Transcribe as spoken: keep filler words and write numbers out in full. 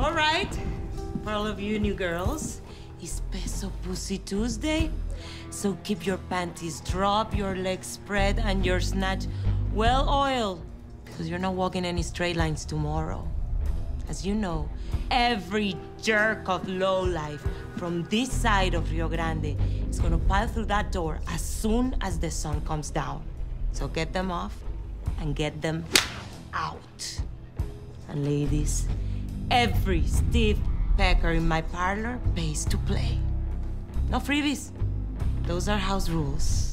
All right, for all of you new girls, it's Peso Pussy Tuesday. So keep your panties dropped, your legs spread, and your snatch well oiled, because you're not walking any straight lines tomorrow. As you know, every jerk of lowlife from this side of Rio Grande is gonna pile through that door as soon as the sun comes down. So get them off and get them out. And ladies, every stiff pecker in my parlor pays to play. No freebies. Those are house rules.